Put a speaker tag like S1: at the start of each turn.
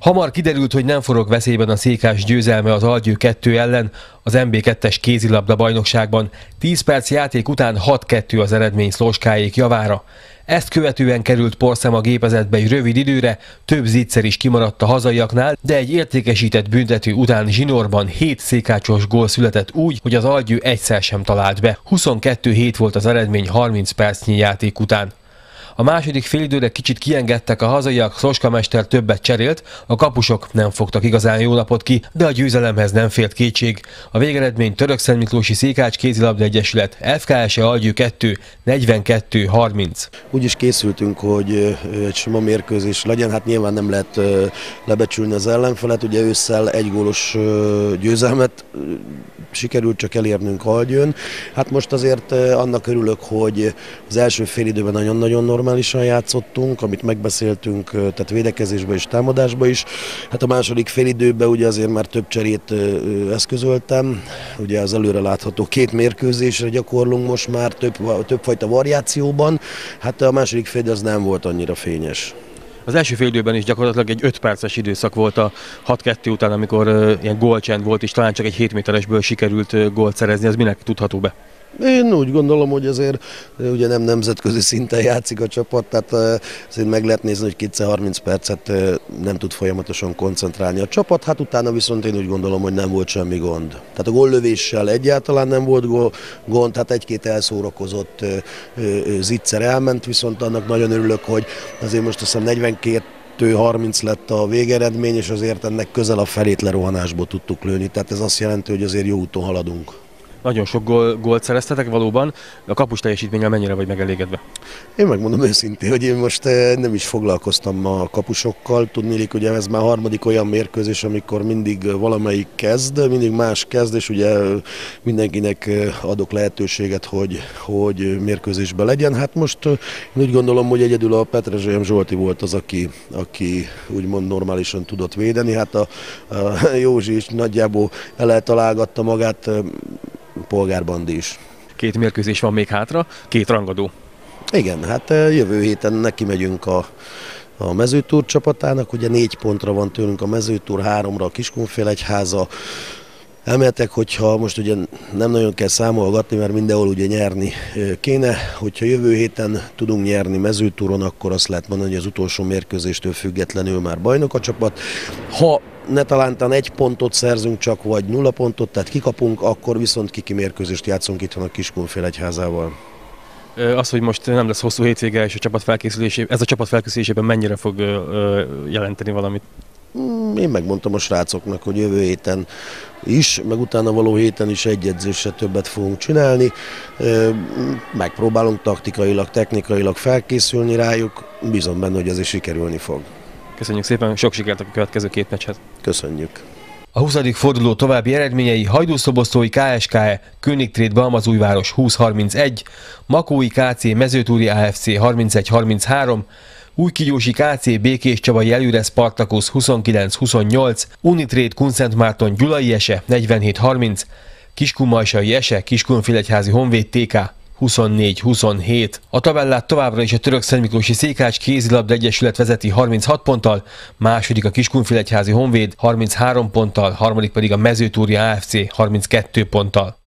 S1: Hamar kiderült, hogy nem forog veszélyben a Székás győzelme az Algyő 2 ellen az MB2-es kézilabda bajnokságban. 10 perc játék után 6-2 az eredmény Szlóskáék javára. Ezt követően került Porszem a gépezetbe egy rövid időre, több zicser is kimaradt a hazaiaknál, de egy értékesített büntető után zsinórban 7 székácsos gól született úgy, hogy az Algyő egyszer sem talált be. 22-7 volt az eredmény 30 percnyi játék után. A második félidőre kicsit kiengedtek a hazaiak, Szloska mester többet cserélt, a kapusok nem fogtak igazán jó napot ki, de a győzelemhez nem félt kétség. A végeredmény Törökszentmiklósi Székács Kézilabda Egyesület FKS-e Algyő 2 42-30.
S2: Úgy is készültünk, hogy egy sima mérkőzés legyen, hát nyilván nem lehet lebecsülni az ellenfelet, ugye ősszel egy gólos győzelmet sikerült csak elérnünk Algyőn. Hát most azért annak örülök, hogy az első félidőben nagyon-nagyon normálisan játszottunk, amit megbeszéltünk, tehát védekezésben és támadásban is. Hát a második félidőben ugye azért már több cserét eszközöltem, ugye az előre látható 2 mérkőzésre gyakorlunk most már többfajta variációban, hát a második félidő az nem volt annyira fényes.
S1: Az első félidőben is gyakorlatilag egy 5 perces időszak volt a 6-2 után, amikor ilyen gólcsend volt, és talán csak egy 7 méteresből sikerült gólt szerezni. Ez minek tudható be?
S2: Én úgy gondolom, hogy azért ugye nem nemzetközi szinten játszik a csapat, tehát azért meg lehet nézni, hogy 230 percet nem tud folyamatosan koncentrálni a csapat, hát utána viszont én úgy gondolom, hogy nem volt semmi gond. Tehát a góllövéssel egyáltalán nem volt gond, hát egy-két elszórakozott zicser elment, viszont annak nagyon örülök, hogy azért most azt hiszem 42-30 lett a végeredmény, és azért ennek közel a felét lerohanásból tudtuk lőni, tehát ez azt jelenti, hogy azért jó úton haladunk.
S1: Nagyon sok gólt szereztetek valóban. A kapus teljesítménnyel mennyire vagy megelégedve?
S2: Én megmondom őszintén, hogy én most nem is foglalkoztam a kapusokkal. Tudniillik, ugye ez már harmadik olyan mérkőzés, amikor mindig valamelyik kezd, mindig más kezd, és ugye mindenkinek adok lehetőséget, hogy mérkőzésben legyen. Hát most én úgy gondolom, hogy egyedül a Petrezselyem Zsolti volt az, aki úgymond normálisan tudott védeni. Hát a Józsi is nagyjából eltalálgatta magát, Polgár Bandi is.
S1: 2 mérkőzés van még hátra, 2 rangadó.
S2: Igen, hát jövő héten neki megyünk a Mezőtúr csapatának, ugye 4 pontra van tőlünk a Mezőtúr, 3-ra a Kiskunfélegyháza. Elméletek, hogyha most ugye nem nagyon kell számolgatni, mert mindenhol ugye nyerni kéne, hogyha jövő héten tudunk nyerni Mezőtúron, akkor azt lehet mondani, hogy az utolsó mérkőzéstől függetlenül már bajnok a csapat. Ha netalántán 1 pontot szerzünk csak, vagy 0 pontot, tehát kikapunk, akkor viszont kiki mérkőzést játszunk itthon a Kiskunfélegyházával.
S1: Az, hogy most nem lesz hosszú hétvége, és ez a csapat felkészülésében mennyire fog jelenteni valamit?
S2: Én megmondtam a srácoknak, hogy jövő héten is, meg utána való héten is egy edzésre többet fogunk csinálni. Megpróbálunk taktikailag, technikailag felkészülni rájuk, bízom benne, hogy ez is sikerülni fog.
S1: Köszönjük szépen, sok sikert a következő 2 meccshez.
S2: Köszönjük.
S1: A 20. forduló további eredményei: Hajdúszoboszlói KSK-e Königtrét Balmazújváros 20-31, Makói KC Mezőtúri AFC 31-33, Újkigyósi KC Békéscsabai Előre Spartacus 29-28, Unitrét Kunszentmárton Gyulai Ese 47-30, Kiskunmajsai Ese Kiskunfélegyházi Honvéd TK 24-27. A tabellát továbbra is a Törökszentmiklósi Székács Kézilabda Egyesület vezeti 36 ponttal, második a Kiskunfélegyházi Honvéd 33 ponttal, harmadik pedig a Mezőtúri AFC 32 ponttal.